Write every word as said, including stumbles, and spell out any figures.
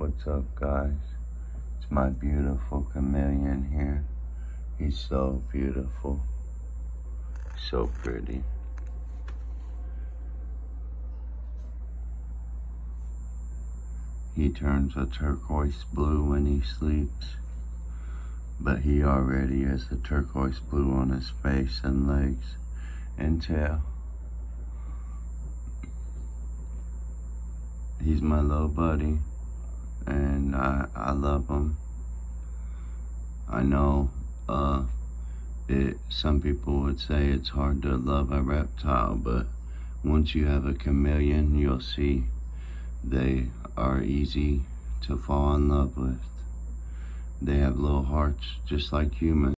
What's up, guys? It's my beautiful chameleon here. He's so beautiful, so pretty. He turns a turquoise blue when he sleeps, but he already has a turquoise blue on his face and legs and tail. He's my little buddy, and I, I love him. I know uh, it. Some people would say it's hard to love a reptile, but once you have a chameleon, you'll see they are easy to fall in love with. They have little hearts just like humans.